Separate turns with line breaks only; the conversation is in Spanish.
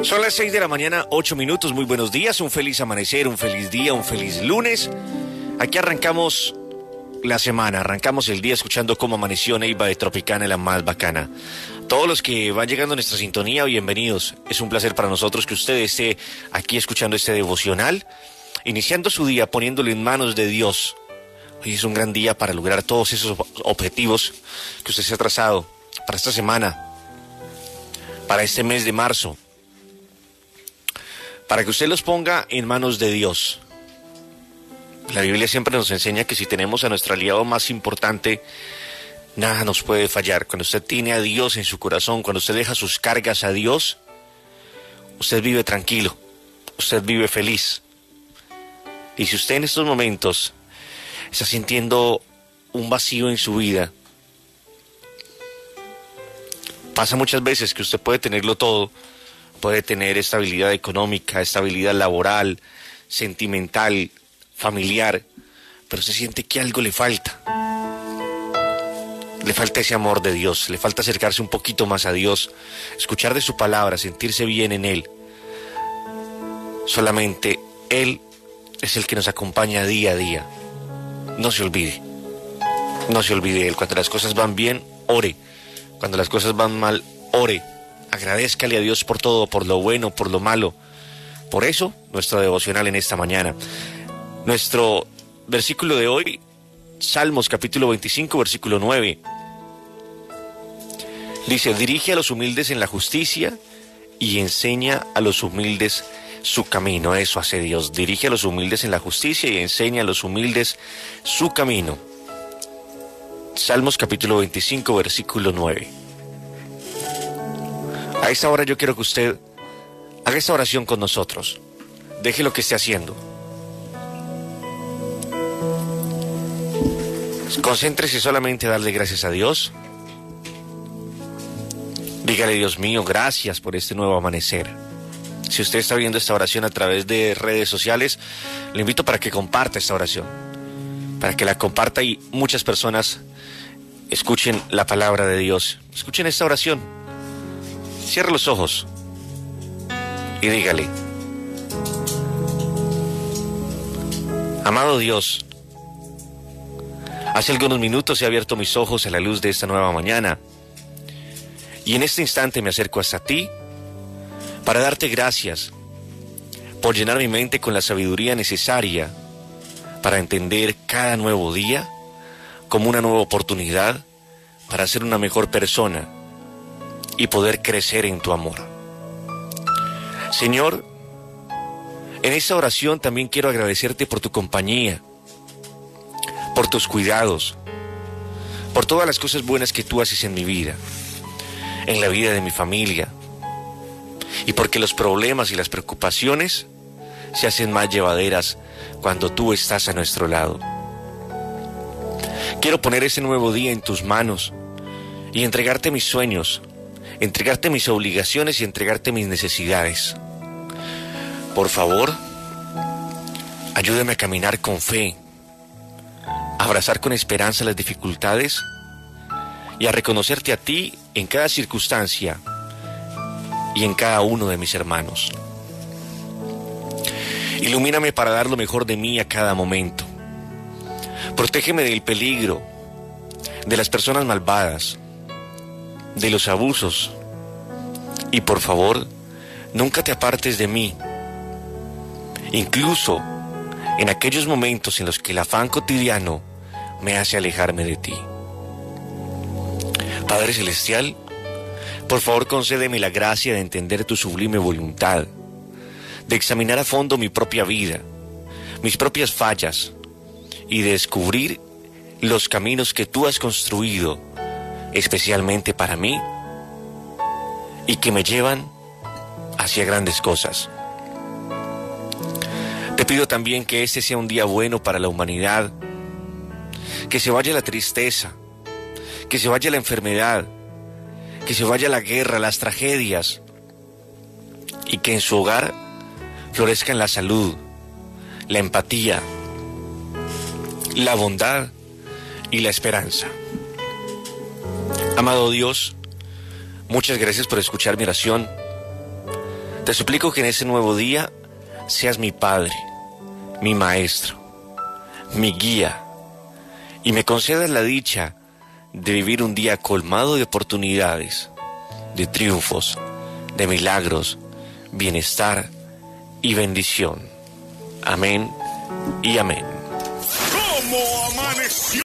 Son las 6 de la mañana, 8 minutos. Muy buenos días, un feliz amanecer, un feliz día, un feliz lunes. Aquí arrancamos la semana, arrancamos el día escuchando cómo amaneció Neiva de Tropicana, la más bacana. Todos los que van llegando a nuestra sintonía, bienvenidos. Es un placer para nosotros que usted esté aquí escuchando este devocional, iniciando su día poniéndolo en manos de Dios. Hoy es un gran día para lograr todos esos objetivos que usted se ha trazado para esta semana, para este mes de marzo, para que usted los ponga en manos de Dios. La Biblia siempre nos enseña que si tenemos a nuestro aliado más importante, nada nos puede fallar. Cuando usted tiene a Dios en su corazón, cuando usted deja sus cargas a Dios, usted vive tranquilo, usted vive feliz. Y si usted en estos momentos está sintiendo un vacío en su vida, pasa muchas veces que usted puede tenerlo todo, puede tener estabilidad económica, estabilidad laboral, sentimental, familiar, pero se siente que algo le falta. Le falta ese amor de Dios, le falta acercarse un poquito más a Dios, escuchar de su palabra, sentirse bien en Él. Solamente Él es el que nos acompaña día a día. No se olvide de Él. Cuando las cosas van bien, ore. Cuando las cosas van mal, ore. Agradézcale a Dios por todo, por lo bueno, por lo malo. Por eso, nuestro devocional en esta mañana. Nuestro versículo de hoy, Salmos capítulo 25, versículo 9. Dice, dirige a los humildes en la justicia y enseña a los humildes su camino. Eso hace Dios. Dirige a los humildes en la justicia y enseña a los humildes su camino. Salmos capítulo 25, versículo 9. A esta hora yo quiero que usted haga esta oración con nosotros. Deje lo que esté haciendo. Concéntrese solamente a darle gracias a Dios. Dígale, Dios mío, gracias por este nuevo amanecer. Si usted está viendo esta oración a través de redes sociales, le invito para que comparta esta oración, para que la comparta y muchas personas escuchen la palabra de Dios. Escuchen esta oración. Cierre los ojos y dígale, amado Dios, hace algunos minutos he abierto mis ojos a la luz de esta nueva mañana y en este instante me acerco hasta ti para darte gracias por llenar mi mente con la sabiduría necesaria para entender cada nuevo día como una nueva oportunidad para ser una mejor persona y poder crecer en tu amor. Señor, en esta oración también quiero agradecerte por tu compañía, por tus cuidados, por todas las cosas buenas que tú haces en mi vida, en la vida de mi familia, y porque los problemas y las preocupaciones se hacen más llevaderas cuando tú estás a nuestro lado. Quiero poner ese nuevo día en tus manos y entregarte mis sueños, entregarte mis obligaciones y entregarte mis necesidades. Por favor, ayúdame a caminar con fe, a abrazar con esperanza las dificultades y a reconocerte a ti en cada circunstancia y en cada uno de mis hermanos. Ilumíname para dar lo mejor de mí a cada momento. Protégeme del peligro, de las personas malvadas, de los abusos. Y por favor, nunca te apartes de mí, incluso en aquellos momentos en los que el afán cotidiano me hace alejarme de ti. Padre Celestial, por favor concédeme la gracia de entender tu sublime voluntad, de examinar a fondo mi propia vida, mis propias fallas, y de descubrir los caminos que tú has construido especialmente para mí y que me llevan hacia grandes cosas. Te pido también que este sea un día bueno para la humanidad, que se vaya la tristeza, que se vaya la enfermedad, que se vaya la guerra, las tragedias, y que en su hogar florezcan la salud, la empatía, la bondad y la esperanza. Amado Dios, muchas gracias por escuchar mi oración. Te suplico que en ese nuevo día seas mi Padre, mi Maestro, mi guía, y me concedas la dicha de vivir un día colmado de oportunidades, de triunfos, de milagros, bienestar y bendición. Amén y amén.
¿Cómo amaneció?